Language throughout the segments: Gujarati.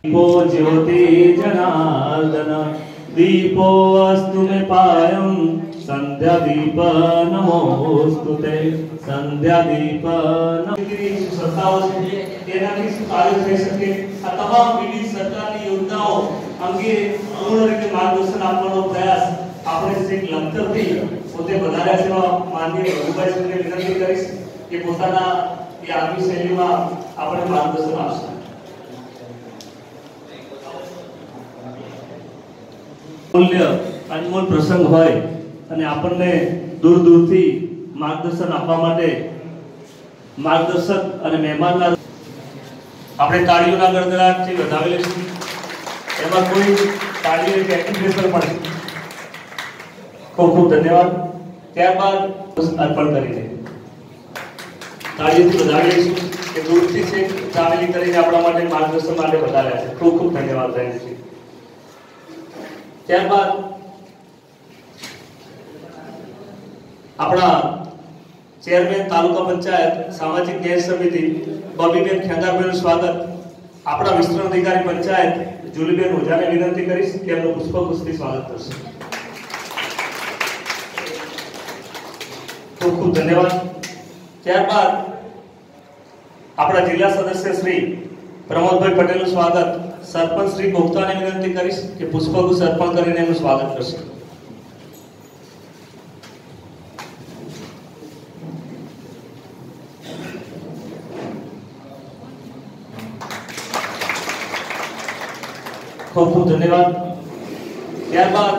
दीपो ज्योति जनार्दन दीपो अस्तु मे पायं संध्या दीप नमोस्तुते संध्या दीप संस्थाओं તેનાથી શું કાર્ય થઈ શકે આ તમામ વિવિધ સરકારની યોજનાઓ અંગે પૂર્ણ રીતે માર્ગદર્શન આપવાનો પ્રયાસ આપણે શ્રી લખતરથી પોતે વધારે સેવા માનનીય રઘુભાઈશ્રીને વિનંતી કરીશ કે પોતાના એ આગવી શૈલીમાં આપણે માર્ગદર્શન આપશે। મૂલ્ય અનમોલ પ્રસંગ હોય અને આપણને દૂર દૂરથી માર્ગદર્શન આપવા માટે માર્ગદર્શક અને મહેમાનના આપણે તાળીઓના ગડગડાટથી વધાવી લઈશું। એમાં કોઈ તાળીઓ એક એક્ટિવેશન પણ ખૂબ ખૂબ ધન્યવાદ। ત્યારબાદ અર્પણ કરીને તાળીઓથી વધાવી લઈશું કે દૂરથી છે ટ્રાવેલિંગ કરીને આપણા માટે માર્ગદર્શન માટે વધાર્યા છે। ખૂબ ખૂબ ધન્યવાદ જયંતજી। ત્યારબાદ આપણા चेयरमैन तालुका पंचायत सामाजिक न्याय समिति बबीबेन खेंगारबेन स्वागत अपना विस्तरण अधिकारी पंचायत जुलीबेन ओझाने विनंती करीश कि एमનું પુષ્પગુચ્છથી સ્વાગત કરશે। ખૂબ ખૂબ ધન્યવાદ। ત્યારબાદ આપણા જિલ્લા સદસ્ય શ્રી પ્રમોદભાઈ પટેલનું સ્વાગત સરપંચ શ્રી ગોપ્તાને વિનંતી કરીશ કે પુષ્પગુચ્છ અર્પણ કરીને એમનું સ્વાગત કરશે। खूब खूब धन्यवाद। ત્યારબાદ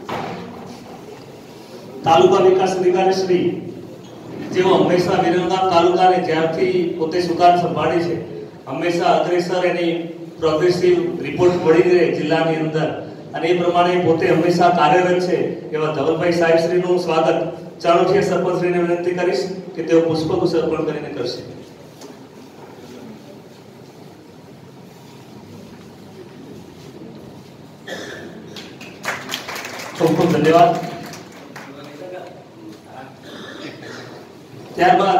તાલુકા વિકાસ અધિકારી શ્રી જેઓ હંમેશા વિરમગામ તાલુકાને જ્યારથી પોતે સુકાન સંભાળી છે હંમેશા અગ્રેસર એની પ્રોગ્રેસિવ રિપોર્ટ મળી રહે જિલ્લાની અંદર અને એ પ્રમાણે પોતે હંમેશા કાર્યરત છે એવા ધવલભાઈ સાહેબ શ્રીનું સ્વાગત ચાણોઠિયા સરપંચ શ્રીને વિનંતી કરીશ કે તેઓ પુષ્પગુચ્છ અર્પણ કરીને કરશે। खूब खूब धन्यवाद। ત્યારબાદ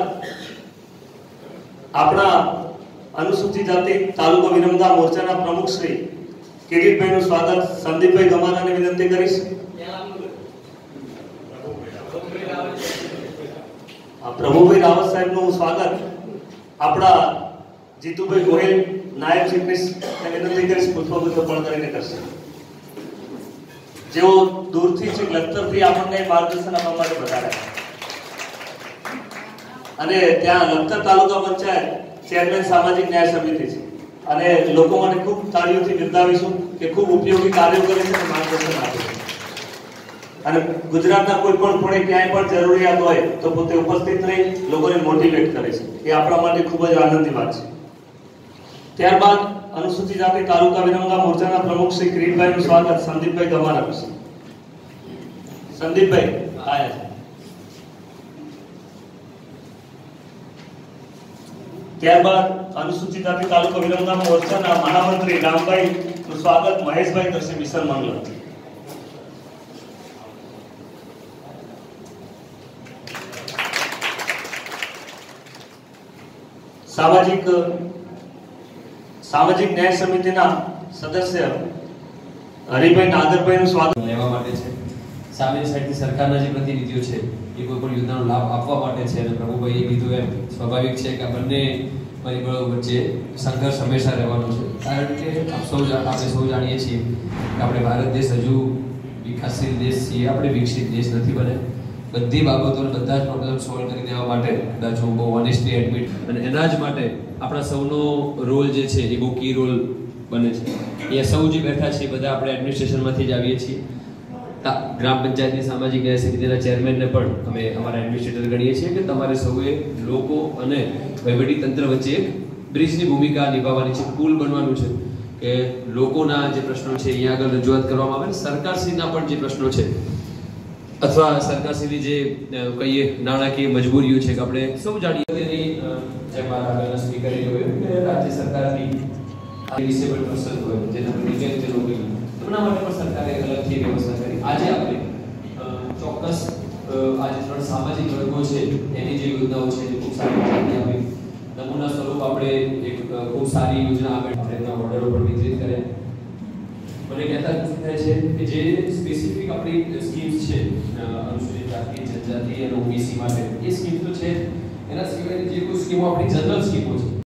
આપણા અનુસૂચિત જાતિ તાલુકા વિરમગામ મોરચાના પ્રમુખ શ્રી કિરીટભાઈનું સ્વાગત સંદીપભાઈ ગમારાને વિનંતી કરીશ। પ્રભુભાઈ રાવત સાહેબનું સ્વાગત આપણા જીતુભાઈ ગોહિલ નાયબ ચીફ મિનિસ્ટરને વિનંતી કરીશ પુષ્પગુચ્છ અર્પણ કરીને કરશે। જેઓ દૂરથી છે લખતરથી આપણને માર્ગદર્શન આપવા માટે બતાવ્યા અને ત્યાં લખતર તાલુકા પંચાયત ચેરમેન સામાજિક ન્યાય સમિતિ છે અને લોકો માટે ખૂબ તાળીઓથી બિરદાવીશું કે ખૂબ ઉપયોગી કાર્યો કરે છે અને માર્ગદર્શન આપે છે અને ગુજરાતના કોઈ પણ ખૂણે ક્યાંય પણ જરૂરિયાત હોય તો પોતે ઉપસ્થિત રહી લોકોને મોટિવેટ કરે છે એ આપણા માટે ખૂબ જ આનંદની વાત છે। ત્યારબાદ अनुसूचित जाति तालुका विरमगाम मोर्चाना प्रमुख श्री किरीटभाईનું સ્વાગત સંદીપભાઈ ગમારા કરશે। સંદીપભાઈ આયા છે। ત્યારબાદ अनुसूचित जाति तालुका विरमगाम मोर्चाना महामंत्री રામભાઈનું સ્વાગત મહેશભાઈ કરશે મિશન મંગલ। सामाजिक न्याय समितिना सदस्य हरिभाई नागरभाईનું સ્વાગત લેવા માટે છે। સામેની સાઈડથી સરકારના જે પ્રતિનિધિઓ છે એ કોઈ પણ યોજનાનો લાભ આપવા માટે છે અને પ્રભુભાઈએ કીધું એમ સ્વાભાવિક છે કે બંને પરિબળો વચ્ચે સંઘર્ષ હંમેશા રહેવાનો છે કારણ કે આપણે સૌ જાણીએ છીએ કે આપણે ભારત દેશ હજુ વિકાસશીલ દેશ છીએ, આપણે વિકસિત દેશ નથી બને। બધી બાબતોને બધા જ પ્રોબ્લેમ સોલ્વ કરી દેવા માટે કદાચ હું બહુ ઓનેસ્ટલી એડમિટ અને એના જ માટે આપણા સૌનો રોલ જે છે એ બહુ કી રોલ બને છે। એ સૌ જે બેઠા છે બધા આપણે એડમિનિસ્ટ્રેશનમાંથી જ આવીએ છીએ। ગ્રામ પંચાયતની સામાજિક ન્યાય સમિતિના ચેરમેનને પણ અમે અમારા એડમિનિસ્ટ્રેટર ગણીએ છીએ કે તમારે સૌએ લોકો અને વહીવટી તંત્ર વચ્ચે એક બ્રિજની ભૂમિકા નિભાવવાની છે, પુલ બનવાનું છે કે લોકોના જે પ્રશ્નો છે અહીંયા આગળ રજૂઆત કરવામાં આવે, સરકારશ્રીના પણ જે પ્રશ્નો છે અથવા સરકારશ્રીની જે કહીએ નાણાકીય મજબૂરીઓ છે કે આપણે સૌ જાણીએ જેમ આગળના સ્પીકરે જોયું કે રાજ્ય સરકારની ડિસેબલ પર્સન હોય જેના પર નિગેટિવ રોગી એમના માટે પણ સરકારે અલગથી વ્યવસ્થા કરી। આજે આપણે ચોક્કસ આજે ત્રણ સામાજિક વર્ગો છે એની જે યોજનાઓ છે એ ખૂબ સારી રીતે આવી। નમૂના સ્વરૂપ આપણે એક ખૂબ સારી યોજના આપણે એમના મોડેલો પર વિકસિત કર્યા. મને કહેતા ખુશી થાય છે કે જે સ્પેસિફિક આપણી સ્કીમ્સ છે અનુસૂચિત જાતિ, જનજાતિ અને ઓબીસી માટે, એ સ્કીમ તો છે, એના સિવાય જે કોઈ સ્કીમો આપણી જનરલ સ્કીમો છે